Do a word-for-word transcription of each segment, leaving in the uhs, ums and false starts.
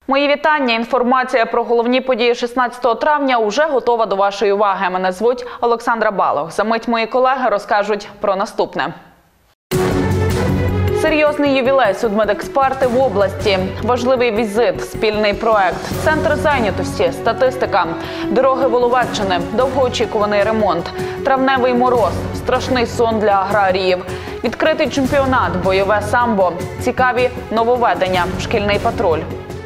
Мої вітання. Інформація про головні події шістнадцятого травня уже готова до вашої уваги. Мене звуть Олександра Балох. За мить мої колеги розкажуть про наступне. Серйозний ювілей судмедексперти в області. Важливий візит, спільний проект, центр зайнятості, статистика, дороги Воловеччини, довгоочікуваний ремонт, травневий мороз, страшний сон для аграріїв, відкритий чемпіонат, бойове самбо, цікаві нововведення, шкільний патруль.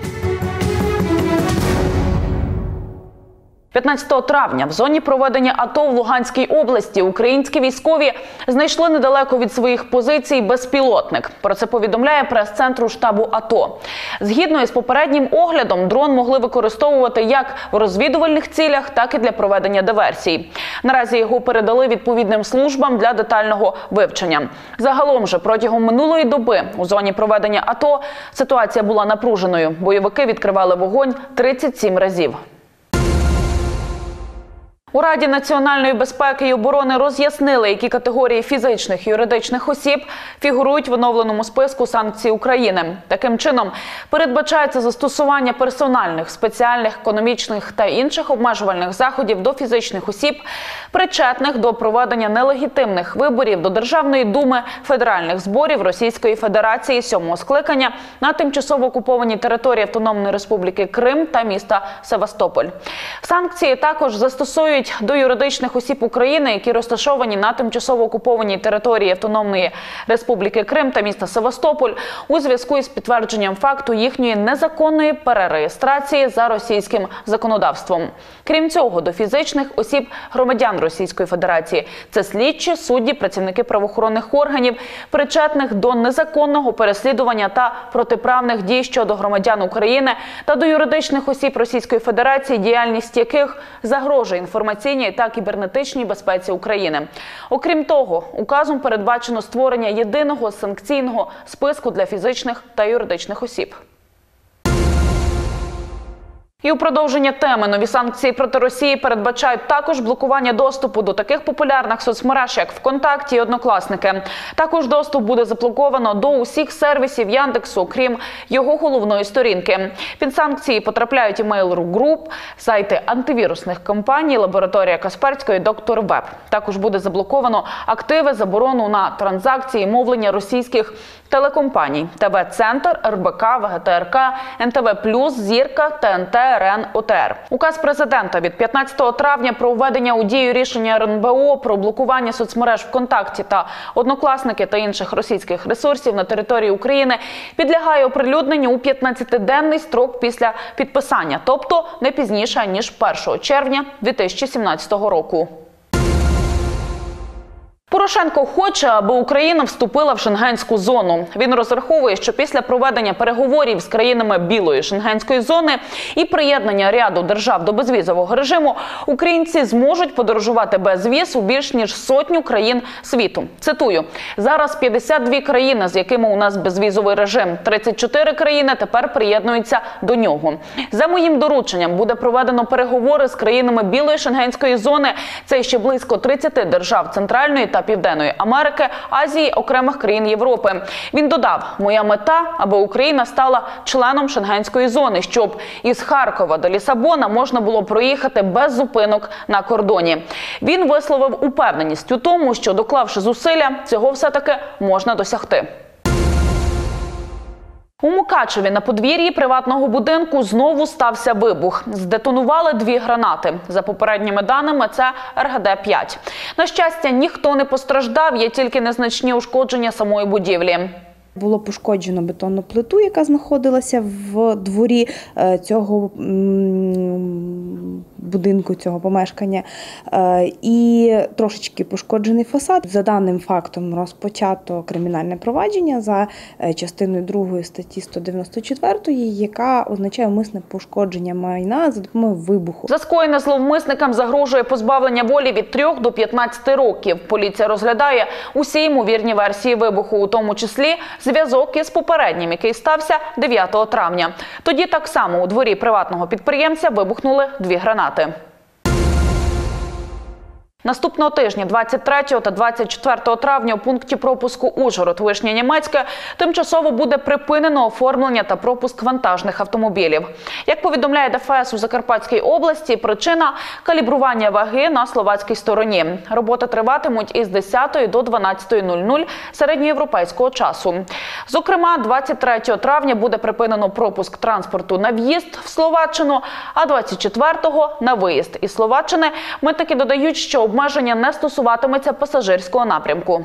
п'ятнадцятого травня в зоні проведення АТО в Луганській області українські військові знайшли недалеко від своїх позицій безпілотник. Про це повідомляє прес-центру штабу АТО. Згідно із попереднім оглядом, дрон могли використовувати як в розвідувальних цілях, так і для проведення диверсій. Наразі його передали відповідним службам для детального вивчення. Загалом же протягом минулої доби у зоні проведення АТО ситуація була напруженою. Бойовики відкривали вогонь тридцять сім разів. У Раді національної безпеки і оборони роз'яснили, які категорії фізичних і юридичних осіб фігурують в оновленому списку санкцій України. Таким чином, передбачається застосування персональних, спеціальних, економічних та інших обмежувальних заходів до фізичних осіб, причетних до проведення нелегітимних виборів до Державної думи федеральних зборів Російської Федерації сьомого скликання на тимчасово окупованій території Автономної Республіки Крим та міста Севастополь. Санкції також застосують до юридичних осіб України, які розташовані на тимчасово окупованій території Автономної Республіки Крим та міста Севастополь у зв'язку із підтвердженням факту їхньої незаконної перереєстрації за російським законодавством. Крім цього, до фізичних осіб громадян Російської Федерації – це слідчі, судді, працівники правоохоронних органів, причетних до незаконного переслідування та протиправних дій щодо громадян України та до юридичних осіб Російської Федерації, діяльність яких загрожує інформаційній та кібернетичній безпеці України. Окрім того, указом передбачено створення єдиного санкційного списку для фізичних та юридичних осіб. І у продовження теми нові санкції проти Росії передбачають також блокування доступу до таких популярних соцмереж, як ВКонтакті і Однокласники. Також доступ буде заблоковано до усіх сервісів Яндексу, крім його головної сторінки. Під санкції потрапляють і Mail.ru Group, сайти антивірусних компаній, лабораторія Касперської, Доктор Веб. Також буде заблоковано активи, заборону на транзакції, мовлення російських телекомпаній – Те Ве-Центр, Ер Бе Ка, Ве Ге Те Ер Ка, Ен Те Ве Плюс, Зірка, Те Ен Те, Р Ен, О Те Ер. Указ президента від п'ятнадцятого травня про введення у дію рішення Ер Ен Бе О про блокування соцмереж ВКонтакті та Однокласники та інших російських ресурсів на території України підлягає оприлюдненню у п'ятнадцятиденний строк після підписання, тобто не пізніше, ніж першого червня дві тисячі сімнадцятого року. Порошенко хоче, аби Україна вступила в шенгенську зону. Він розраховує, що після проведення переговорів з країнами Білої шенгенської зони і приєднання ряду держав до безвізового режиму, українці зможуть подорожувати без віз у більш ніж сотню країн світу. Цитую: «Зараз п'ятдесят дві країни, з якими у нас безвізовий режим. тридцять чотири країни тепер приєднуються до нього. За моїм дорученням буде проведено переговори з країнами Білої шенгенської зони. Це ще близько тридцяти держав Центральної та Південної Америки, Азії, окремих країн Європи». Він додав: «Моя мета, аби Україна стала членом шенгенської зони, щоб із Харкова до Лісабона можна було проїхати без зупинок на кордоні». Він висловив упевненість у тому, що, доклавши зусилля, цього все-таки можна досягти. У Мукачеві на подвір'ї приватного будинку знову стався вибух. Здетонували дві гранати. За попередніми даними, це Ер Ге Де п'ять. На щастя, ніхто не постраждав, є тільки незначні ушкодження самої будівлі. Було пошкоджено бетонну плиту, яка знаходилася в дворі цього будинку, цього помешкання, і трошечки пошкоджений фасад. За даним фактом розпочато кримінальне провадження за частиною другої статті сто дев'яносто чотири, яка означає умисне пошкодження майна за допомогою вибуху. За скоєне зловмисникам загрожує позбавлення волі від трьох до п'ятнадцяти років. Поліція розглядає усі ймовірні версії вибуху, у тому числі зв'язок із попереднім, який стався дев'ятого травня. Тоді так само у дворі приватного підприємця вибухнули дві гранати. Наступного тижня, двадцять третього та двадцять четвертого травня, у пункті пропуску Ужгород-Вишня Німецьке тимчасово буде припинено оформлення та пропуск вантажних автомобілів. Як повідомляє ДФС у Закарпатській області, причина – калібрування ваги на словацькій стороні. Роботи триватимуть із десятої до дванадцятої нуль-нуль середньоєвропейського часу. Зокрема, двадцять третього травня буде припинено пропуск транспорту на в'їзд в Словаччину, а двадцять четвертого – на виїзд із Словаччини. Митники додають, що обмеження не стосуватиметься пасажирського напрямку.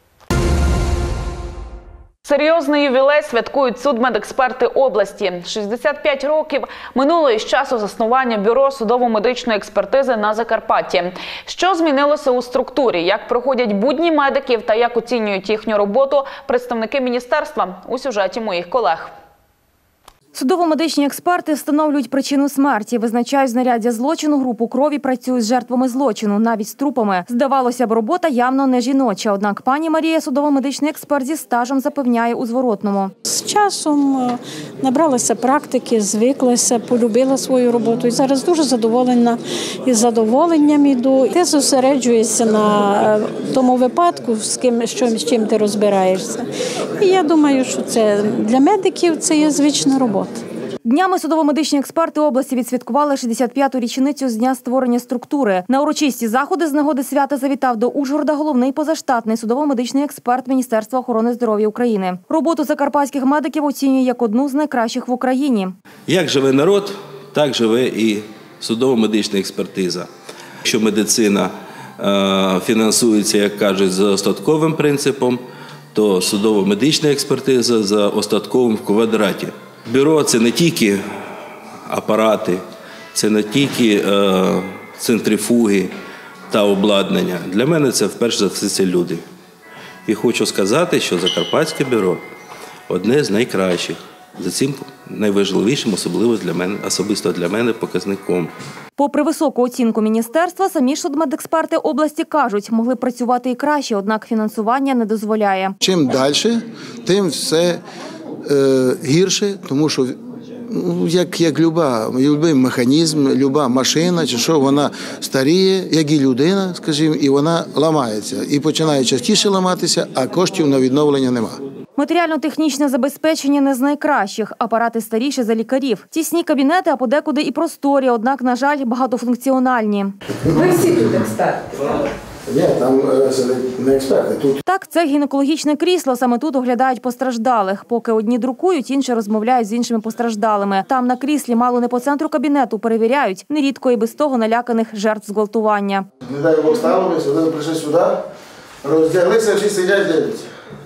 Серйозний ювілей святкують судмедексперти області. шістдесят п'ять років минуло із часу заснування Бюро судово-медичної експертизи на Закарпатті. Що змінилося у структурі, як проходять будні медиків та як оцінюють їхню роботу представники міністерства – у сюжеті моїх колег. Судово-медичні експерти встановлюють причину смерті, визначають знаряддя злочину, групу крові, працюють з жертвами злочину, навіть з трупами. Здавалося б, робота явно не жіноча, однак пані Марія, судово-медичний експерт зі стажем, запевняє у зворотному. З часом набралася практики, звиклася, полюбила свою роботу і зараз дуже задоволена і з задоволенням іду. Ти зосереджуєшся на тому випадку, з ким, що, з чим ти розбираєшся. І я думаю, що це для медиків це є звична робота. Днями судово-медичні експерти області відсвяткували шістдесят п'яту річницю з дня створення структури. На урочисті заходи з нагоди свята завітав до Ужгорода головний позаштатний судово-медичний експерт Міністерства охорони здоров'я України. Роботу закарпатських медиків оцінює як одну з найкращих в Україні. Як живе народ, так живе і судово-медична експертиза. Якщо медицина е, фінансується, як кажуть, за остатковим принципом, то судово-медична експертиза за остатковим в квадраті. Бюро – це не тільки апарати, це не тільки е, центрифуги та обладнання. Для мене це, вперше за все, це люди. І хочу сказати, що Закарпатське бюро – одне з найкращих. За цим найважливішим, особливо для мене, особисто для мене, показником. Попри високу оцінку міністерства, самі ж судмедексперти області кажуть, могли б працювати і краще, однак фінансування не дозволяє. Чим далі, тим все е, гірше, тому що ну, як, як люба, любий механізм, люба машина, чи що, вона старіє, як і людина, скажімо, і вона ламається. І починає частіше ламатися, а коштів на відновлення нема. Матеріально-технічне забезпечення не з найкращих. Апарати старіші за лікарів. Тісні кабінети, а подекуди і просторі, однак, на жаль, багатофункціональні. Ви всі тут експерти? Ні, там не експерти. Тут Так, це гінекологічне крісло. Саме тут оглядають постраждалих. Поки одні друкують, інші розмовляють з іншими постраждалими. Там на кріслі, мало не по центру кабінету, перевіряють нерідко і без того наляканих жертв зґвалтування. не дай Бог стало, сюди прийшли сюди, роздяглися, всі сидять, дивляться.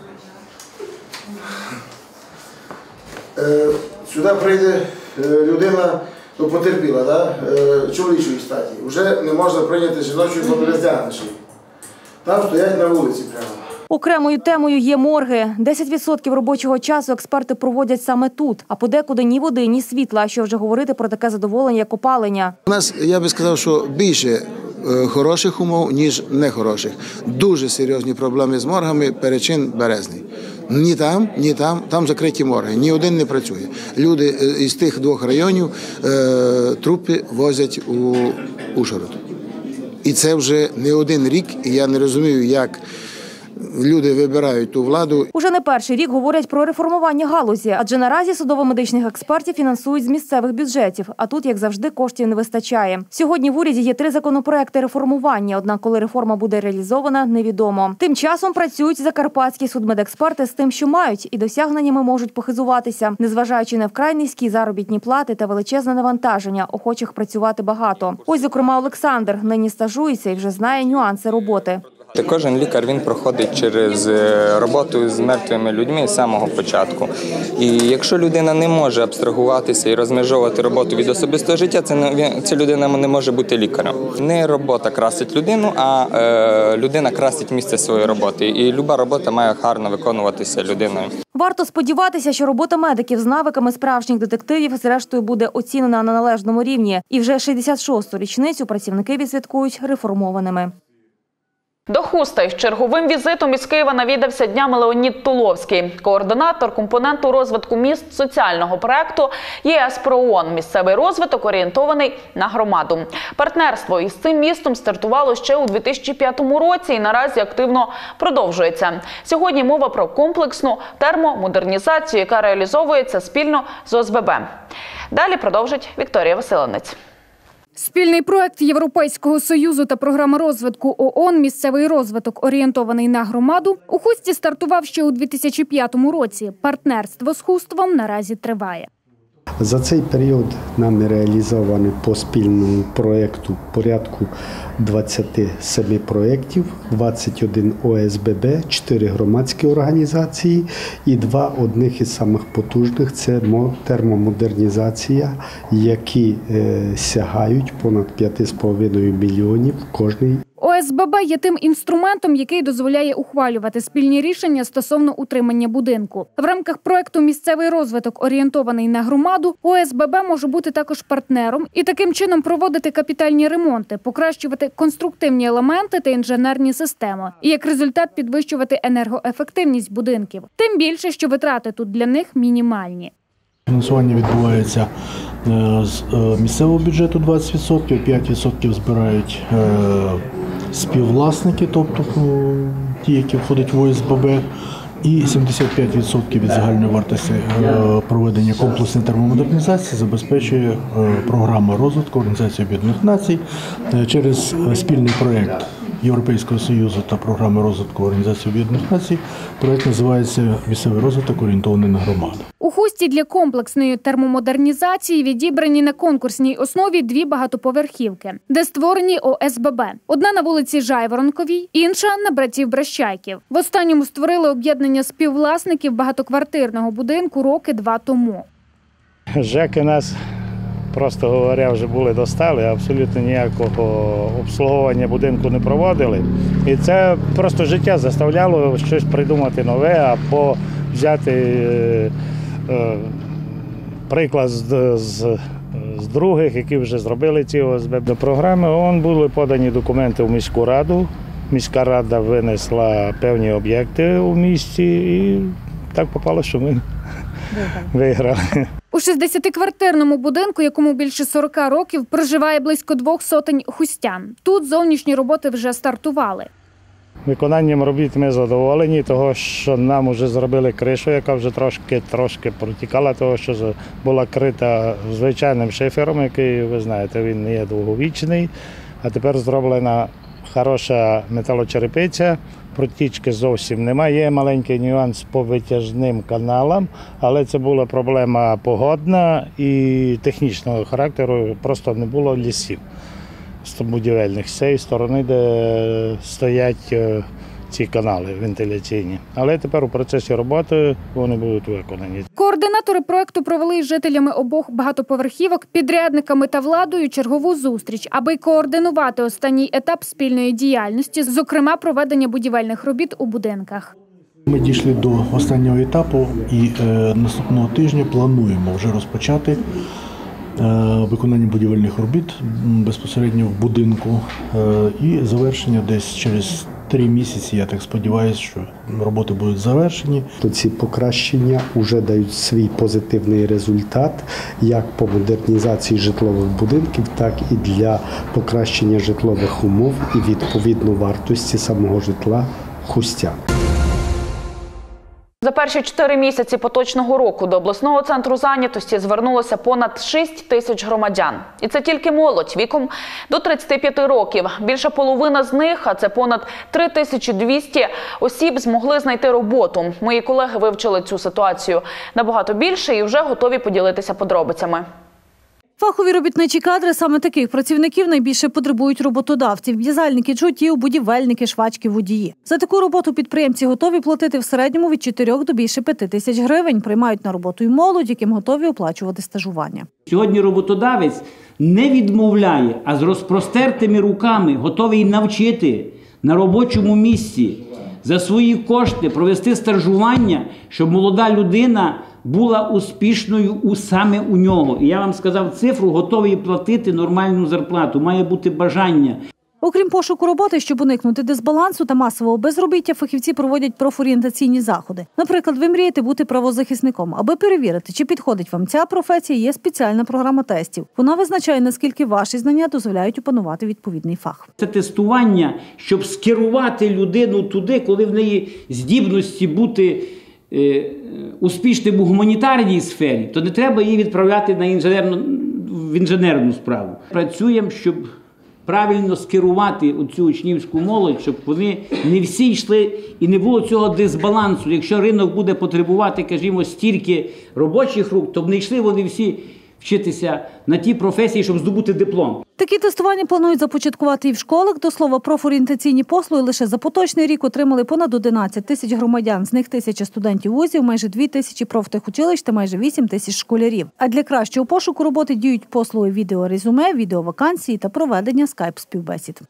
Сюди прийде людина, ну, потерпіла, да? Чоловічої статі. Вже не можна прийняти жіночої, бо не роздягнеш. Там стоять на вулиці прямо. Окремою темою є морги. десять відсотків робочого часу експерти проводять саме тут, а подекуди ні води, ні світла, що вже говорити про таке задоволення, як опалення. У нас, я би сказав, що більше хороших умов, ніж нехороших. Дуже серйозні проблеми з моргами, Перечин, Березний. Ні там, ні там, там закриті морги, ні один не працює. Люди із тих двох районів е, трупи возять у Ужгород. І це вже не один рік, і я не розумію, як люди вибирають ту владу. Уже не перший рік говорять про реформування галузі, адже наразі судово-медичних експертів фінансують з місцевих бюджетів, а тут, як завжди, коштів не вистачає. Сьогодні в уряді є три законопроекти реформування, однак коли реформа буде реалізована, невідомо. Тим часом працюють закарпатські судмедексперти з тим, що мають, і досягненнями можуть похизуватися, незважаючи на вкрай низькі заробітні плати та величезне навантаження, охочих працювати багато. Ось, зокрема, Олександр нині стажується і вже знає нюанси роботи. Кожен лікар він проходить через роботу з мертвими людьми з самого початку. І якщо людина не може абстрагуватися і розмежовувати роботу від особистого життя, це не, ця людина не може бути лікарем. Не робота красить людину, а е, людина красить місце своєї роботи. І люба робота має гарно виконуватися людиною. Варто сподіватися, що робота медиків з навиками справжніх детективів зрештою буде оцінена на належному рівні. І вже шістдесят шосту річницю працівники відсвяткують реформованими. До Хусти з черговим візитом із Києва навідався днями Леонід Туловський, координатор компоненту розвитку міст соціального проекту ЄС про ООН. Місцевий розвиток орієнтований на громаду. Партнерство із цим містом стартувало ще у дві тисячі п'ятому році і наразі активно продовжується. Сьогодні мова про комплексну термомодернізацію, яка реалізовується спільно з О С Б Б. Далі продовжить Вікторія Василенець. Спільний проект Європейського Союзу та програма розвитку ООН «Місцевий розвиток, орієнтований на громаду» у Хусті стартував ще у дві тисячі п'ятому році. Партнерство з Хуством наразі триває. За цей період нами реалізовано по спільному проєкту порядку двадцяти семи проєктів, двадцять один О С Б Б, чотири громадські організації і два одних із самих потужних – це термомодернізація, які сягають понад п'ять з половиною мільйонів кожний. О С Б Б є тим інструментом, який дозволяє ухвалювати спільні рішення стосовно утримання будинку. В рамках проекту «Місцевий розвиток, орієнтований на громаду» О С Б Б може бути також партнером і таким чином проводити капітальні ремонти, покращувати конструктивні елементи та інженерні системи. І як результат підвищувати енергоефективність будинків. Тим більше, що витрати тут для них мінімальні. Фінансування відбувається з місцевого бюджету двадцять відсотків, п'ять відсотків збирають співвласники, тобто ті, які входять в О С Б Б, і сімдесят п'ять відсотків від загальної вартості проведення комплексної термомодернізації забезпечує програма розвитку Організації Об'єднаних Націй через спільний проєкт Європейського Союзу та програми розвитку Організації Об'єднаних Націй. Проєкт називається «Місцевий розвиток, орієнтований на громаду». У Хусті для комплексної термомодернізації відібрані на конкурсній основі дві багатоповерхівки, де створені О С Б Б. Одна на вулиці Жайворонковій, інша на братів Брещайків. В останньому створили об'єднання співвласників багатоквартирного будинку роки два тому. ЖЕКи нас, просто говоря, вже були достали, абсолютно ніякого обслуговування будинку не проводили. І це просто життя заставляло щось придумати нове або взяти е, е, приклад з, з, з других, які вже зробили ці О С Б Б. До програми ООН були подані документи в міську раду. Міська рада винесла певні об'єкти у місті і так попало, що ми виграли. У шістдесятиквартирному будинку, якому більше сорока років, проживає близько двох сотень хустян. Тут зовнішні роботи вже стартували. Виконанням робіт ми задоволені, того, що нам вже зробили кришу, яка вже трошки, трошки протікала, того, що була крита звичайним шифером, який, ви знаєте, він не є довговічний. А тепер зроблена хороша металочерепиця, протічки зовсім немає. Є маленький нюанс по витяжним каналам, але це була проблема погодна і технічного характеру, просто не було лісів будівельних з цієї сторони, де стоять ці канали вентиляційні. Але тепер у процесі роботи вони будуть виконані. Координатори проекту провели з жителями обох багатоповерхівок, підрядниками та владою чергову зустріч, аби координувати останній етап спільної діяльності, зокрема проведення будівельних робіт у будинках. Ми дійшли до останнього етапу і е, наступного тижня плануємо вже розпочати виконання будівельних робіт безпосередньо в будинку і завершення десь через три місяці, я так сподіваюся, що роботи будуть завершені. Ці покращення вже дають свій позитивний результат як по модернізації житлових будинків, так і для покращення житлових умов і відповідно вартості самого житла хустян. За перші чотири місяці поточного року до обласного центру зайнятості звернулося понад шість тисяч громадян. І це тільки молодь віком до тридцяти п'яти років. Більша половина з них, а це понад три тисячі двісті осіб, змогли знайти роботу. Мої колеги вивчили цю ситуацію набагато більше і вже готові поділитися подробицями. Фахові робітничі кадри саме таких працівників найбільше потребують роботодавців. В'язальники, джутів, будівельники, швачки, водії. За таку роботу підприємці готові платити в середньому від чотирьох до більше п'яти тисяч гривень. Приймають на роботу й молодь, яким готові оплачувати стажування. Сьогодні роботодавець не відмовляє, а з розпростертими руками готовий навчити на робочому місці за свої кошти провести стажування, щоб молода людина була успішною у, саме у нього. І я вам сказав цифру, готовий платити нормальну зарплату, має бути бажання. Окрім пошуку роботи, щоб уникнути дисбалансу та масового безробіття, фахівці проводять профорієнтаційні заходи. Наприклад, ви мрієте бути правозахисником. Аби перевірити, чи підходить вам ця професія, є спеціальна програма тестів. Вона визначає, наскільки ваші знання дозволяють опанувати відповідний фах. Це тестування, щоб скерувати людину туди, коли в неї здібності бути е, успішним у гуманітарній сфері, то не треба її відправляти на інженерну, в інженерну справу. Працюємо, щоб правильно скерувати оцю учнівську молодь, щоб вони не всі йшли і не було цього дисбалансу. Якщо ринок буде потребувати, кажімо, стільки робочих рук, то б не йшли вони всі вчитися на ті професії, щоб здобути диплом. Такі тестування планують започаткувати і в школах. До слова, профорієнтаційні послуги лише за поточний рік отримали понад одинадцять тисяч громадян. З них тисяча студентів вузів, майже дві тисячі профтехучилищ та майже вісім тисяч школярів. А для кращого пошуку роботи діють послуги відеорезюме, відеовакансії та проведення скайп-співбесід.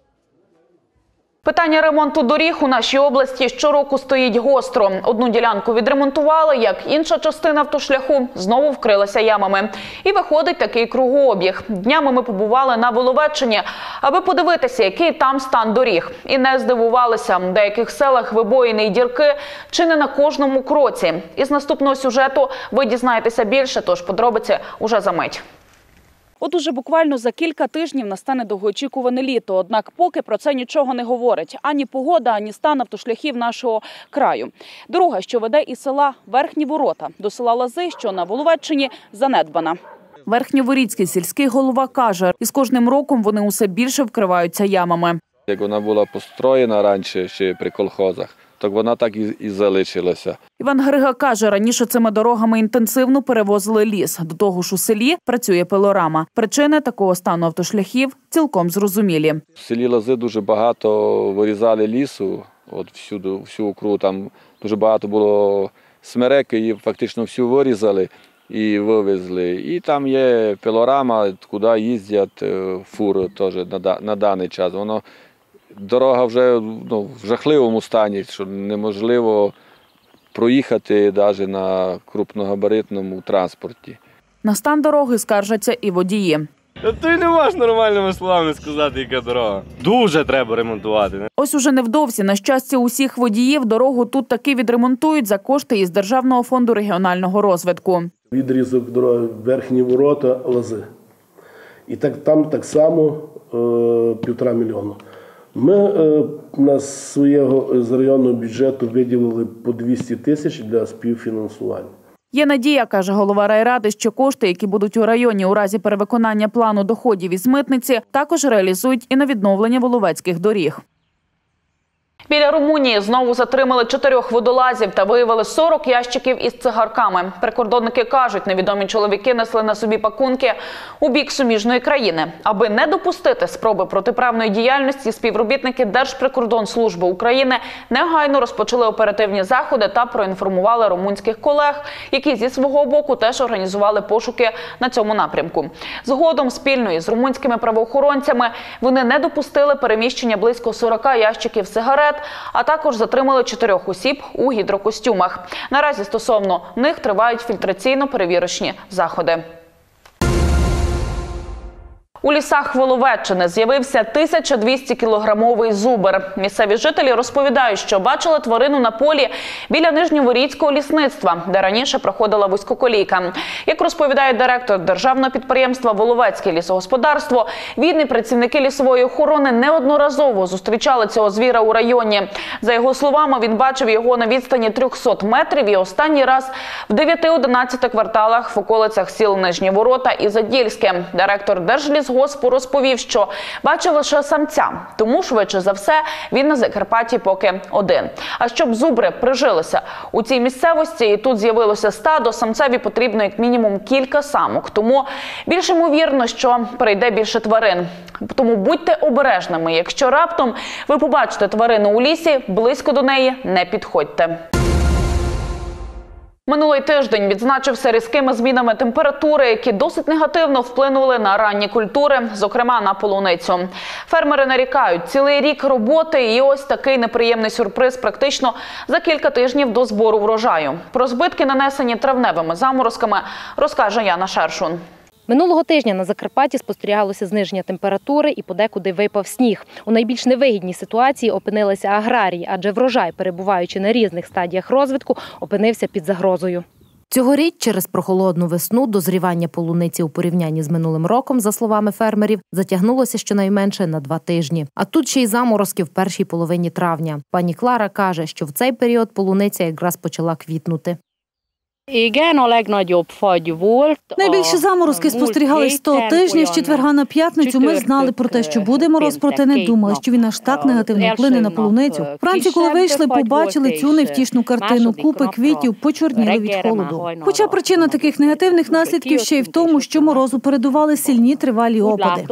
Питання ремонту доріг у нашій області щороку стоїть гостро. Одну ділянку відремонтували, як інша частина автошляху знову вкрилася ямами. І виходить такий кругообіг. Днями ми побували на Воловеччині, аби подивитися, який там стан доріг. І не здивувалися, в деяких селах вибоїни й дірки чи не на кожному кроці. Із наступного сюжету ви дізнаєтеся більше, тож подробиці уже за мить. От уже буквально за кілька тижнів настане довгоочікуване літо. Однак поки про це нічого не говорить. Ані погода, ані стан автошляхів нашого краю. Дорога, що веде із села Верхні Ворота до села Лази, що на Воловеччині, занедбана. Верхньоворіцький сільський голова каже, із кожним роком вони усе більше вкриваються ямами. Як вона була построєна раніше ще при колхозах, так вона так і, і залишилася. Іван Грига каже, раніше цими дорогами інтенсивно перевозили ліс. До того ж у селі працює пилорама. Причини такого стану автошляхів цілком зрозумілі. В селі Лази дуже багато вирізали лісу, от всюди, всю округу, там дуже багато було смерек, її фактично всю вирізали і вивезли. І там є пилорама, куди їздять фури теж на, на даний час. Воно дорога вже ну, в жахливому стані, що неможливо проїхати навіть на крупногабаритному транспорті. На стан дороги скаржаться і водії. То й не можна нормальними словами сказати, яка дорога. Дуже треба ремонтувати. Ось уже невдовзі, на щастя усіх водіїв, дорогу тут таки відремонтують за кошти із Державного фонду регіонального розвитку. Відрізок дороги Верхні Ворота, Лази. І так, там так само е, півтора мільйона. Ми е, на свого з районного бюджету виділили по двісті тисяч для співфінансування. Є надія, каже голова райради, що кошти, які будуть у районі у разі перевиконання плану доходів із митниці, також реалізують і на відновлення воловецьких доріг. Біля Румунії знову затримали чотирьох водолазів та виявили сорок ящиків із цигарками. Прикордонники кажуть, невідомі чоловіки несли на собі пакунки у бік суміжної країни. Аби не допустити спроби протиправної діяльності, співробітники Держприкордонслужби України негайно розпочали оперативні заходи та проінформували румунських колег, які зі свого боку теж організували пошуки на цьому напрямку. Згодом спільно із румунськими правоохоронцями вони не допустили переміщення близько сорока ящиків сигарет, а також затримали чотирьох осіб у гідрокостюмах. Наразі стосовно них тривають фільтраційно-перевірочні заходи. У лісах Воловеччини з'явився тисяча двісті кілограмовий зубр. Місцеві жителі розповідають, що бачили тварину на полі біля Нижньоворіцького лісництва, де раніше проходила вузькоколійка. Як розповідає директор державного підприємства «Воловецьке лісогосподарство», він і працівники лісової охорони неодноразово зустрічали цього звіра у районі. За його словами, він бачив його на відстані трьохсот метрів і останній раз в дев'яти-одинадцяти кварталах в околицях сіл Нижні Ворота і Задільське. Директор Держлісгоспу розповів, що бачив лише самця, тому швидше за все він на Закарпатті поки один. А щоб зубри прижилися у цій місцевості і тут з'явилося стадо, самцеві потрібно як мінімум кілька самок. Тому більш ймовірно, що прийде більше тварин. Тому будьте обережними. Якщо раптом ви побачите тварину у лісі, близько до неї не підходьте. Минулий тиждень відзначився різкими змінами температури, які досить негативно вплинули на ранні культури, зокрема на полуницю. Фермери нарікають, цілий рік роботи і ось такий неприємний сюрприз практично за кілька тижнів до збору врожаю. Про збитки, нанесені травневими заморозками, розкаже Яна Шершун. Минулого тижня на Закарпатті спостерігалося зниження температури і подекуди випав сніг. У найбільш невигідній ситуації опинилися аграрії, адже врожай, перебуваючи на різних стадіях розвитку, опинився під загрозою. Цьогоріч через прохолодну весну дозрівання полуниці у порівнянні з минулим роком, за словами фермерів, затягнулося щонайменше на два тижні. А тут ще й заморозки в першій половині травня. Пані Клара каже, що в цей період полуниця якраз почала квітнути. Найбільші заморозки спостерігались того тижня. З четверга на п'ятницю ми знали про те, що буде мороз, проте не думали, що він аж так негативно вплине на полуницю. Вранці, коли вийшли, побачили цю невтішну картину. Купи квітів почорніли від холоду. Хоча причина таких негативних наслідків ще й в тому, що морозу передували сильні тривалі опади.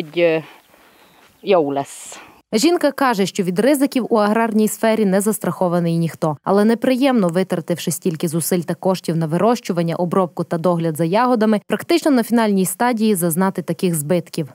Жінка каже, що від ризиків у аграрній сфері не застрахований ніхто. Але неприємно, витративши стільки зусиль та коштів на вирощування, обробку та догляд за ягодами, практично на фінальній стадії зазнати таких збитків.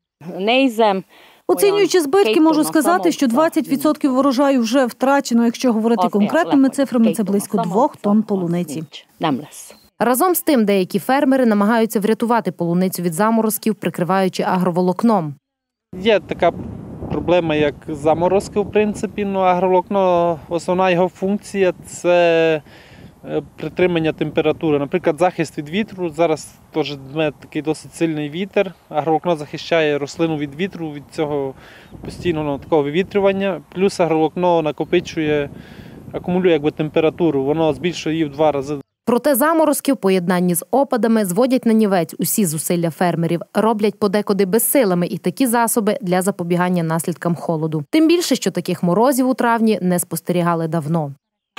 Оцінюючи збитки, можу сказати, що двадцять відсотків врожаю вже втрачено. Якщо говорити конкретними цифрами, це близько двох тонн полуниці. Разом з тим, деякі фермери намагаються врятувати полуницю від заморозків, прикриваючи агроволокном. Є така проблема, як заморозки, в принципі, ну, агроволокно, основна його функція – це притримання температури. Наприклад, захист від вітру. Зараз теж дме такий досить сильний вітер. Агроволокно захищає рослину від вітру, від цього постійного такого вивітрювання. Плюс агроволокно накопичує, акумулює якби температуру, воно збільшує її в два рази. Проте заморозки в поєднанні з опадами зводять нанівець усі зусилля фермерів, роблять подекуди безсилими і такі засоби для запобігання наслідкам холоду. Тим більше, що таких морозів у травні не спостерігали давно.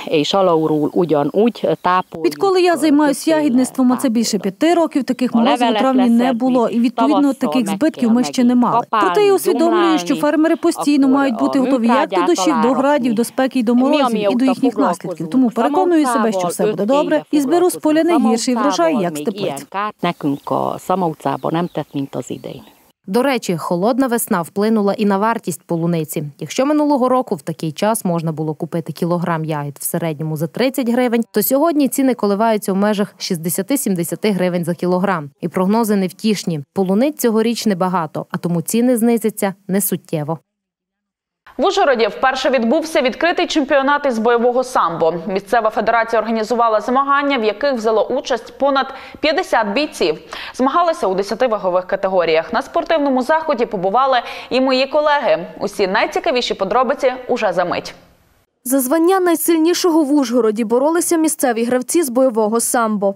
Відколи я займаюся ягідництвом, а це більше п'яти років, таких морозів у травні не було. І, відповідно, таких збитків ми ще не мали. Проте я усвідомлюю, що фермери постійно мають бути готові як до дощів, до градів, до спеки і до морозів, і до їхніх наслідків. Тому переконую себе, що все буде добре, і зберу з поля не гірший врожай, як з теплиць. До речі, холодна весна вплинула і на вартість полуниці. Якщо минулого року в такий час можна було купити кілограм ягід в середньому за тридцять гривень, то сьогодні ціни коливаються в межах шістдесят-сімдесят гривень за кілограм. І прогнози невтішні. Полуниць цьогоріч небагато, а тому ціни знизяться несуттєво. В Ужгороді вперше відбувся відкритий чемпіонат із бойового самбо. Місцева федерація організувала змагання, в яких взяло участь понад п'ятдесят бійців. Змагалися у десяти вагових категоріях. На спортивному заході побували і мої колеги. Усі найцікавіші подробиці уже за мить. За звання найсильнішого в Ужгороді боролися місцеві гравці з бойового самбо.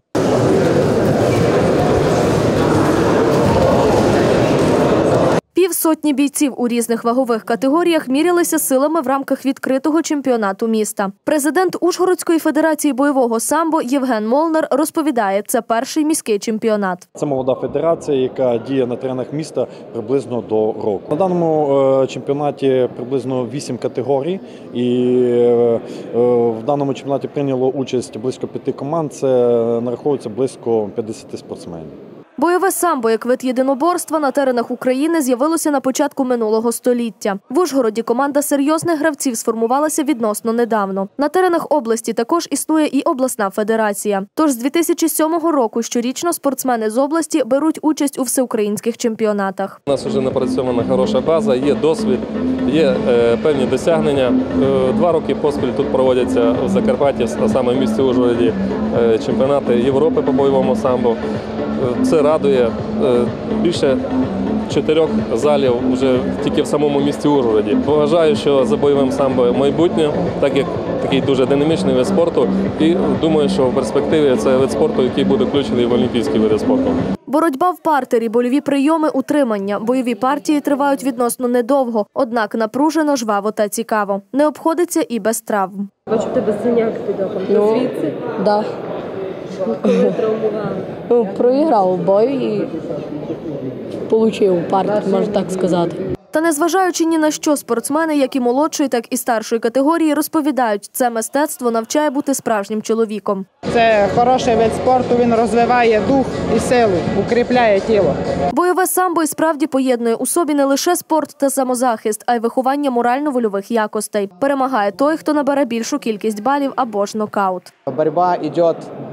Півсотні бійців у різних вагових категоріях мірялися силами в рамках відкритого чемпіонату міста. Президент Ужгородської федерації бойового самбо Євген Молнар розповідає, це перший міський чемпіонат. Це молода федерація, яка діє на теренах міста приблизно до року. На даному чемпіонаті приблизно вісім категорій, і в даному чемпіонаті прийняло участь близько п'яти команд, це нараховується близько п'ятдесят спортсменів. Бойове самбо, як вид єдиноборства, на теренах України з'явилося на початку минулого століття. В Ужгороді команда серйозних гравців сформувалася відносно недавно. На теренах області також існує і обласна федерація. Тож з дві тисячі сьомого року щорічно спортсмени з області беруть участь у всеукраїнських чемпіонатах. У нас вже напрацьована хороша база, є досвід, є е, певні досягнення. Е, два роки поспіль тут проводяться в Закарпатті, а саме в місті Ужгороді, е, чемпіонати Європи по бойовому самбо. Це радує. Більше чотирьох залів вже тільки в самому місті Ужгороді. Вважаю, що за бойовим самбо майбутнє, так як такий дуже динамічний вид спорту. І думаю, що в перспективі це вид спорту, який буде включений в олімпійські види спорту. Боротьба в партері, больові прийоми, утримання. Бойові партії тривають відносно недовго, однак напружено, жваво та цікаво. Не обходиться і без травм. Бачу, в тебе синяк під оком. Ну, звідси? Так. Коли травмували? Ну, проіграв бой і отримав партію, можна так сказати. Та незважаючи ні на що, спортсмени, як і молодшої, так і старшої категорії, розповідають, це мистецтво навчає бути справжнім чоловіком. Це хороший вид спорту, він розвиває дух і силу, укріпляє тіло. Бойове самбо і справді поєднує у собі не лише спорт та самозахист, а й виховання морально-вольових якостей. Перемагає той, хто набере більшу кількість балів або ж нокаут. Боротьба йде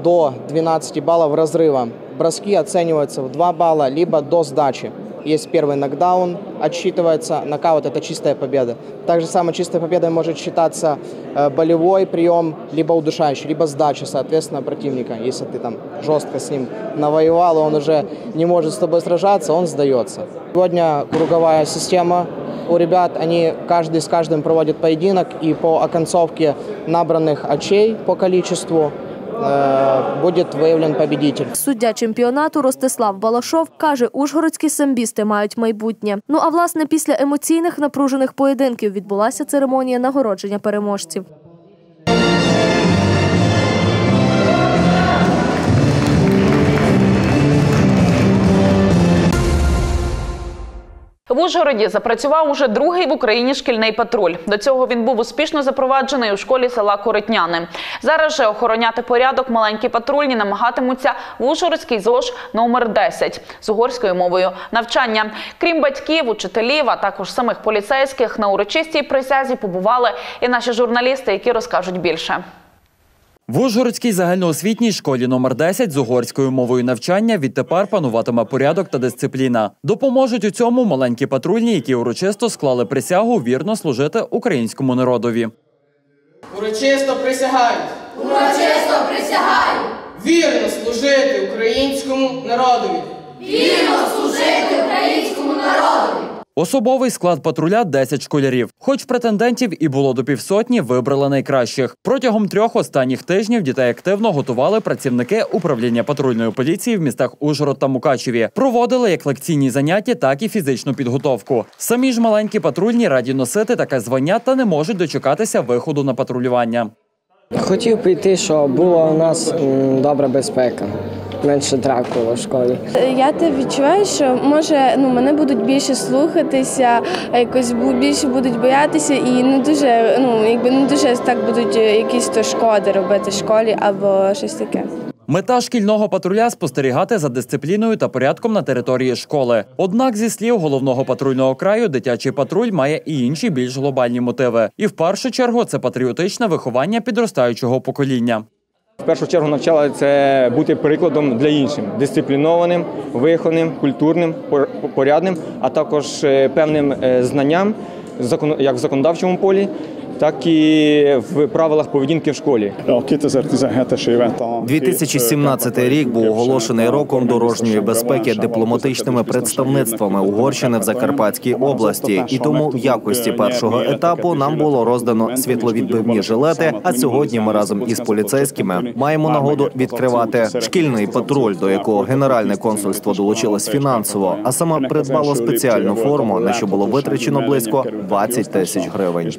до двенадцати баллов разрыва. Броски оцениваются в два балла, либо до сдачи. Есть первый нокдаун, отсчитывается, нокаут – это чистая победа. Также самой чистой победой может считаться болевой прием, либо удушающий, либо сдача, соответственно, противника. Если ты там жестко с ним навоевал, и он уже не может с тобой сражаться, он сдается. Сегодня круговая система у ребят, они каждый с каждым проводят поединок, и по оконцовке набранных очей по количеству буде виявлений победитель. Суддя чемпіонату Ростислав Балашов каже, ужгородські самбісти мають майбутнє. Ну а власне після емоційних напружених поєдинків відбулася церемонія нагородження переможців. В Ужгороді запрацював уже другий в Україні шкільний патруль. До цього він був успішно запроваджений у школі села Коротняни. Зараз же охороняти порядок маленькі патрульні намагатимуться в Ужгородський ЗОЖ номер десять з угорською мовою навчання. Крім батьків, учителів, а також самих поліцейських, на урочистій присязі побували і наші журналісти, які розкажуть більше. В Ужгородській загальноосвітній школі номер десять з угорською мовою навчання відтепер пануватиме порядок та дисципліна. Допоможуть у цьому маленькі патрульні, які урочисто склали присягу вірно служити українському народові. Урочисто присягають. Урочисто присягають. Вірно служити українському народові. Вірно служити українському народові. Особовий склад патруля – десять школярів. Хоч претендентів і було до півсотні, вибрали найкращих. Протягом трьох останніх тижнів дітей активно готували працівники управління патрульної поліції в містах Ужгород та Мукачеві. Проводили як лекційні заняття, так і фізичну підготовку. Самі ж маленькі патрульні раді носити таке звання та не можуть дочекатися виходу на патрулювання. Хотів прийти, щоб була у нас м, добра безпека. Менше драк було в школі. Я те відчуваю, що може ну мене будуть більше слухатися, якось більше будуть боятися і не дуже, ну якби не дуже так будуть якісь то шкоди робити в школі або щось таке. Мета шкільного патруля – спостерігати за дисципліною та порядком на території школи. Однак, зі слів головного патрульного краю, дитячий патруль має і інші більш глобальні мотиви. І в першу чергу це патріотичне виховання підростаючого покоління. В першу чергу навчали це бути прикладом для інших – дисциплінованим, вихованим, культурним, порядним, а також певним знанням як в законодавчому полі, так і в правилах поведінки в школі. дві тисячі сімнадцятий рік був оголошений роком дорожньої безпеки дипломатичними представництвами Угорщини в Закарпатській області. І тому в якості першого етапу нам було роздано світловідбивні жилети, а сьогодні ми разом із поліцейськими маємо нагоду відкривати шкільний патруль, до якого Генеральне консульство долучилось фінансово, а саме придбало спеціальну форму, на що було витрачено близько двадцять тисяч гривень.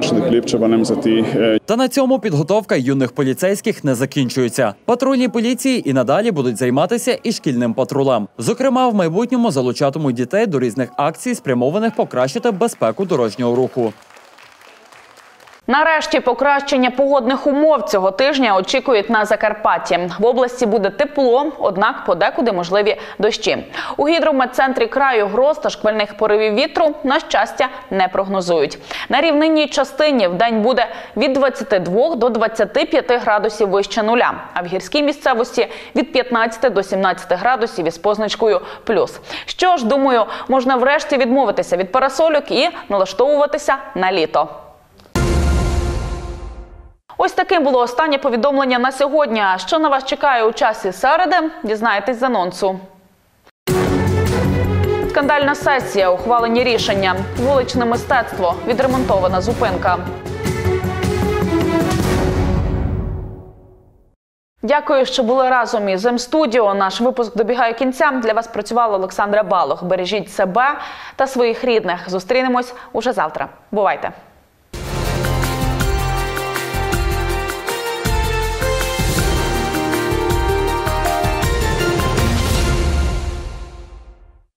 Та на цьому підготовка юних поліцейських не закінчується. Патрульні поліції і надалі будуть займатися і шкільним патрулем. Зокрема, в майбутньому залучатимуть дітей до різних акцій, спрямованих покращити безпеку дорожнього руху. Нарешті покращення погодних умов цього тижня очікують на Закарпатті. В області буде тепло, однак подекуди можливі дощі. У гідрометцентрі краю гроз та шквальних поривів вітру, на щастя, не прогнозують. На рівнинній частині вдень буде від двадцяти двох до двадцяти п'яти градусів вище нуля, а в гірській місцевості від п'ятнадцяти до сімнадцяти градусів із позначкою плюс. Що ж, думаю, можна врешті відмовитися від парасольок і налаштовуватися на літо. Ось таким було останнє повідомлення на сьогодні. Що на вас чекає у часі середи, дізнаєтесь з анонсу. Скандальна сесія, ухвалені рішення, вуличне мистецтво, відремонтована зупинка. Дякую, що були разом із М-студіо. Наш випуск добігає кінця. Для вас працювала Олександра Балох. Бережіть себе та своїх рідних. Зустрінемось уже завтра. Бувайте!